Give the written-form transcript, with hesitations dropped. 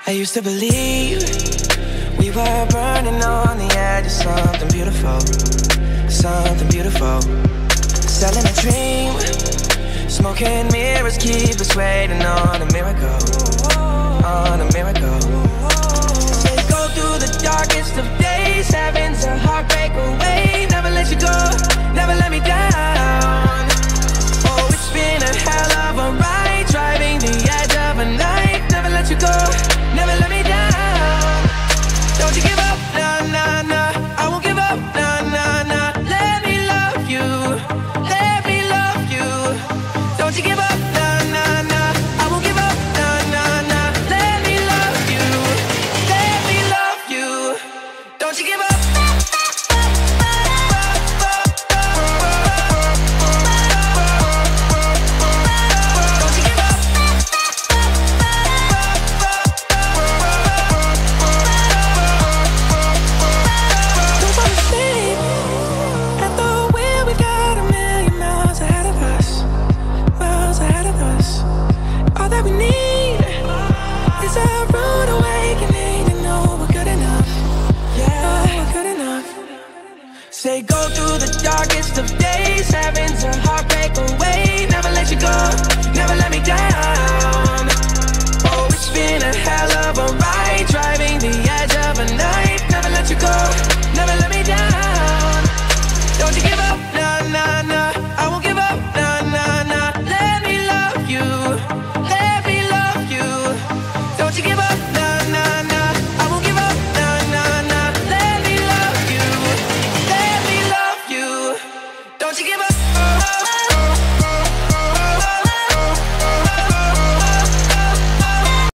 I used to believe we were burning on the edge of something beautiful, something beautiful. Selling a dream, smoking mirrors keep us waiting on a miracle, on a miracle. Say go through the darkest of days, heaven's a heartbreak away. Never let you go, never let me down. Oh, it's been a hell of a ride, driving the edge of a night. Never let you go, never let me down. Don't you give up, nah, nah, nah. I won't give up, nah, nah, nah. Let me love you, let me love you. Don't you give up, nah, nah, nah. I won't give up, nah, nah, nah. Let me love you, let me love you. Don't you give up. Say go through the darkest of days, heaven's a heartbreak away.